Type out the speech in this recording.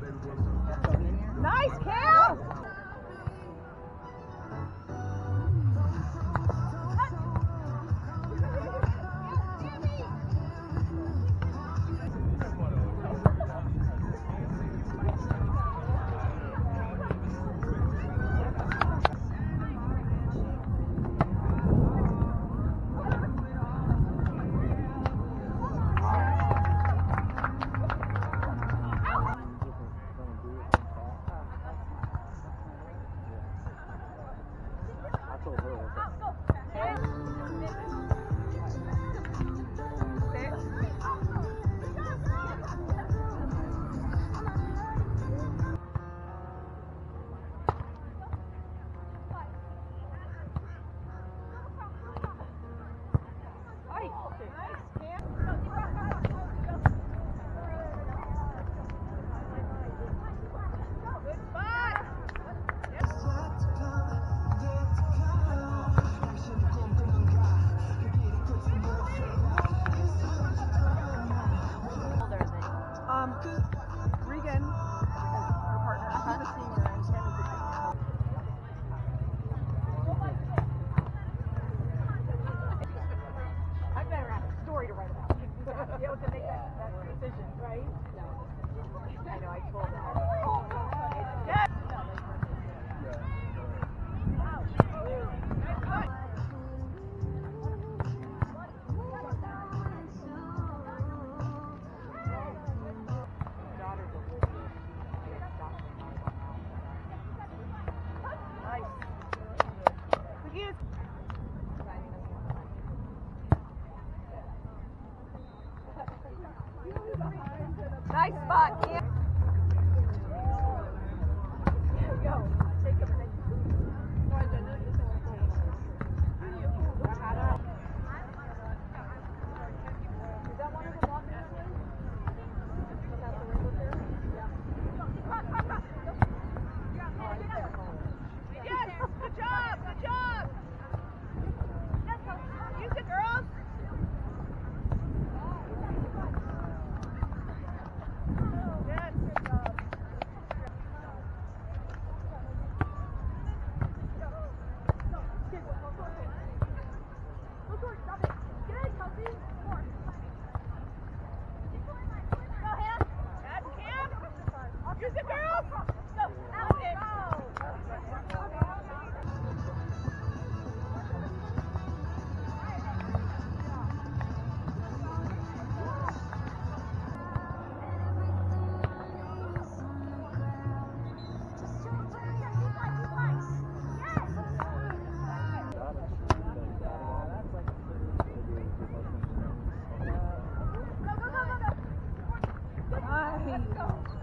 Nice, Cam! Regan, her partner, she's a senior and Tim is a junior. I better have a story to write about. Be able to make that decision, right? No. I know, I told her. It's good. Nice spot, Cam. There you go. Take him. Is that one of the walking this Yes, good job, good job. Use it, girls. Go, go, go, go, go. Nice.